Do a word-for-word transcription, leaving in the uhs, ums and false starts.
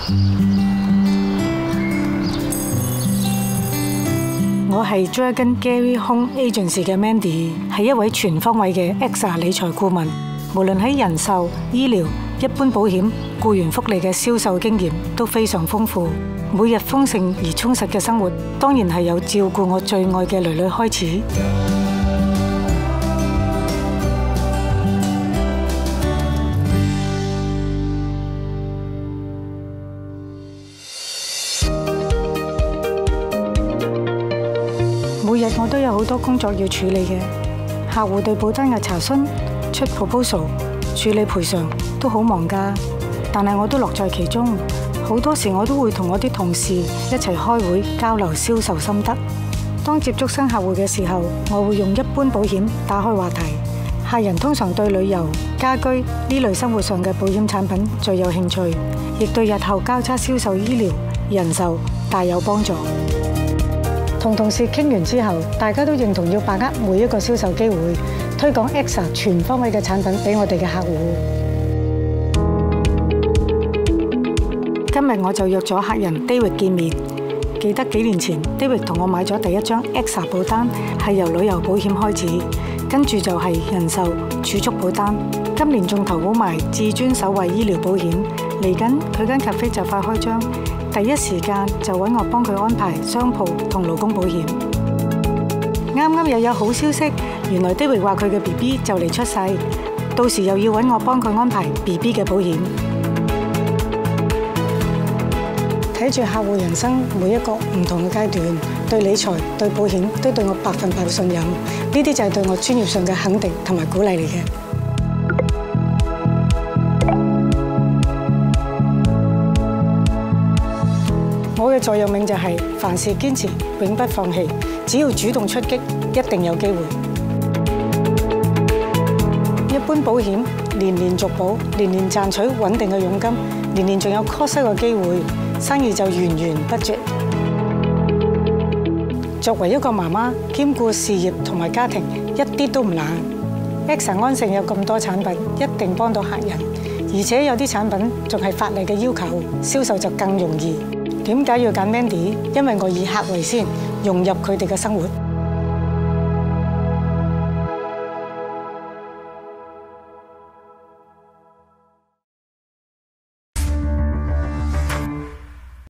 我係 Dragon Gary Home Agency 嘅 Mandy， 係一位全方位嘅 A X A 理財顧問。無論喺人壽、醫療、一般保險、僱員福利嘅銷售經驗都非常豐富。每日豐盛而充實嘅生活，當然係由照顧我最愛嘅囡囡開始。每日我都有好多工作要處理嘅，客戶對保單嘅查詢、出 proposal、處理賠償都好忙㗎，但係我都樂在其中。好多時我都會同我啲同事一齊開會交流銷售心得。當接觸新客戶嘅時候，我會用一般保險打開話題。客人通常對旅遊、家居呢類生活上嘅保險產品最有興趣，亦對日後交叉銷售醫療、人壽大有幫助。同同事傾完之後，大家都認同要把握每一個銷售機會，推廣 A X A 全方位嘅產品俾我哋嘅客戶。今日我就約咗客人 David 見面。記得幾年前 David 同我買咗第一張 A X A 保單，係由旅遊保險開始，跟住就係人壽儲蓄保單。今年仲投保埋至尊首位醫療保險。嚟緊佢間咖啡就快開張，第一時間就揾我幫佢安排商鋪同勞工保險。啱啱又有好消息，原來 David 話佢嘅 B B 就嚟出世，到時又要揾我幫佢安排 B B 嘅保險。睇住客戶人生每一個唔同嘅階段，對理財、對保險都對我百分百信任，呢啲就係對我專業上嘅肯定同埋鼓勵嚟嘅。我嘅座右銘就係凡事堅持，永不放棄，只要主動出擊，一定有機會。一般保險年年續保，年年賺取穩定嘅佣金，年年仲有 cross sell嘅機會，生意就源源不絕。作為一個媽媽，兼顧事業同埋家庭，一啲都唔難。A X A 安盛有咁多產品，一定幫到客人，而且有啲產品仲係法例嘅要求，銷售就更容易。點解要揀 Mandy？因為我以客為先，融入佢哋嘅生活。